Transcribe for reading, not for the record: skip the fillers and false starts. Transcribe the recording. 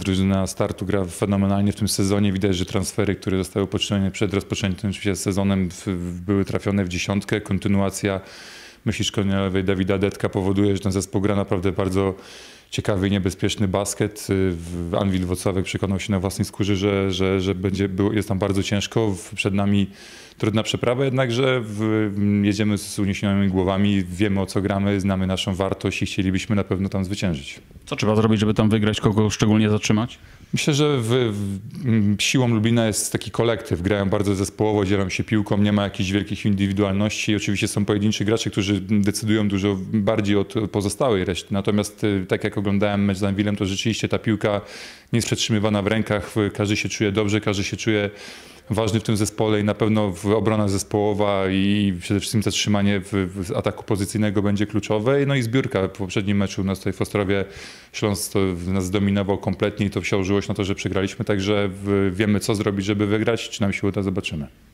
drużyna startu gra fenomenalnie w tym sezonie. Widać, że transfery, które zostały poczynione przed rozpoczętym sezonem były trafione w dziesiątkę. Kontynuacja myśli szkoleniowej Dawida Detka powoduje, że ten zespół gra naprawdę bardzo ciekawy i niebezpieczny basket. Anwil Włocławek przekonał się na własnej skórze, że jest tam bardzo ciężko. Przed nami trudna przeprawa, jednakże jedziemy z uniesionymi głowami, wiemy o co gramy, znamy naszą wartość i chcielibyśmy na pewno tam zwyciężyć. Co trzeba zrobić, żeby tam wygrać, kogo szczególnie zatrzymać? Myślę, że siłą Lublina jest taki kolektyw. Grają bardzo zespołowo, dzielą się piłką, nie ma jakichś wielkich indywidualności. Oczywiście są pojedynczy gracze, którzy decydują dużo bardziej od pozostałej reszty. Natomiast tak jak oglądałem mecz z Anwilem, to rzeczywiście ta piłka nie jest przetrzymywana w rękach. Każdy się czuje dobrze, każdy się czuje ważny w tym zespole i na pewno obrona zespołowa i przede wszystkim zatrzymanie w ataku pozycyjnego będzie kluczowe. No i zbiórka. W poprzednim meczu u nas tutaj w Ostrowie Śląsk nas zdominował kompletnie i to wsiążyło się na to, że przegraliśmy. Także wiemy co zrobić, żeby wygrać. Czy nam się uda, zobaczymy.